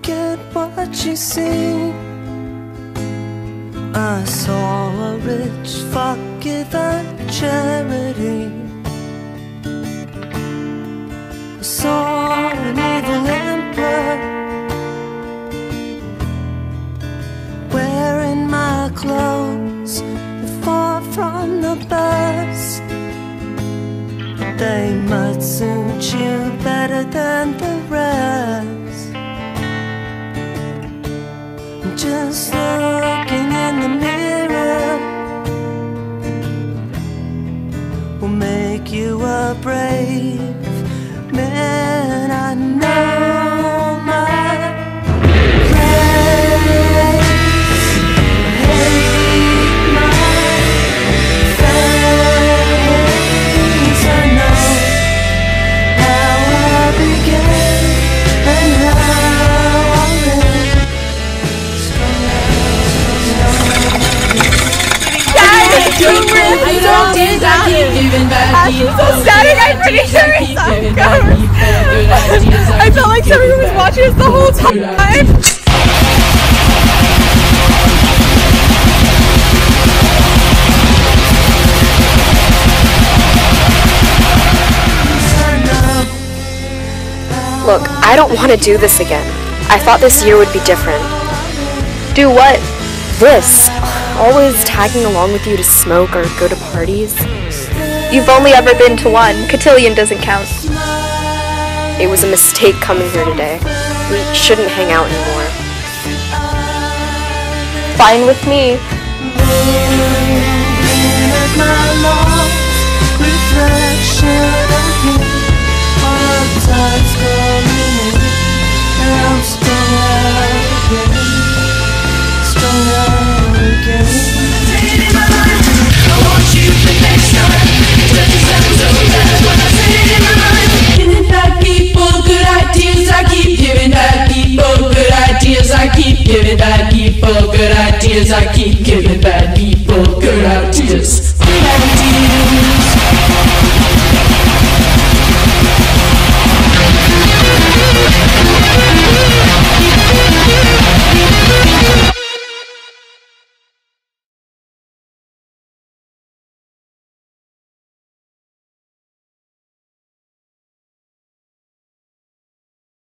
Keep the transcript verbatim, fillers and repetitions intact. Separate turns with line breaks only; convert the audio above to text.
forget what you see. I saw a rich fuck give a charity. I saw an evil emperor wearing my clothes far from the best. They might suit you better than the rest. Just looking in the mirror will make you a brave man. I know my place, hate my face. I know how I began and how I live.
Ashley's so static, I'm pretty sure it's not goes. I felt like somebody was watching us the whole time.
Look, I don't want to do this again. I thought this year would be different.
Do what?
This. Always tagging along with you to smoke or go to parties.
You've only ever been to one. Cotillion doesn't count.
It was a mistake coming here today. We shouldn't hang out anymore.
Fine with me.
Giving bad people good ideas. I keep giving bad people good ideas. Good ideas.